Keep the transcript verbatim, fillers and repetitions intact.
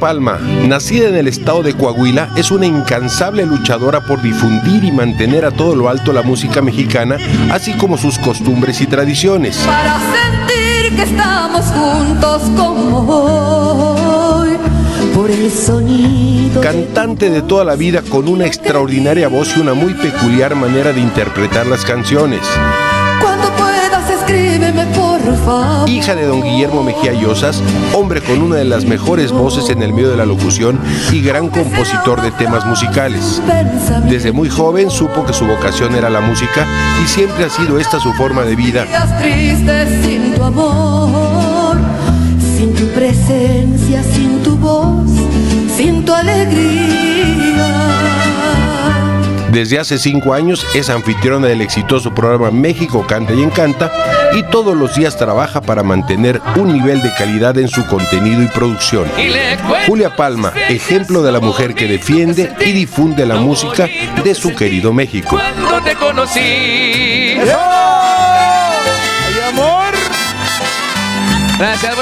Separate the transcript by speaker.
Speaker 1: Palma, nacida en el estado de Coahuila, es una incansable luchadora por difundir y mantener a todo lo alto la música mexicana, así como sus costumbres y tradiciones.
Speaker 2: Para sentir que estamos juntos como hoy, por el sonido.
Speaker 1: Cantante de toda la vida con una extraordinaria voz y una muy peculiar manera de interpretar las canciones.
Speaker 2: Cuando puedas escríbeme por favor.
Speaker 1: Hija de don Guillermo Mejía Llosas, hombre con una de las mejores voces en el medio de la locución y gran compositor de temas musicales. Desde muy joven supo que su vocación era la música y siempre ha sido esta su forma de vida.
Speaker 2: Días tristes sin tu amor, sin tu presencia, sin tu voz, sin tu alegría.
Speaker 1: Desde hace cinco años es anfitriona del exitoso programa México Canta y Encanta y todos los días trabaja para mantener un nivel de calidad en su contenido y producción. Julia Palma, ejemplo de la mujer que defiende y difunde la música de su querido México.
Speaker 3: Cuando te conocí. ¡Ay, amor! Gracias.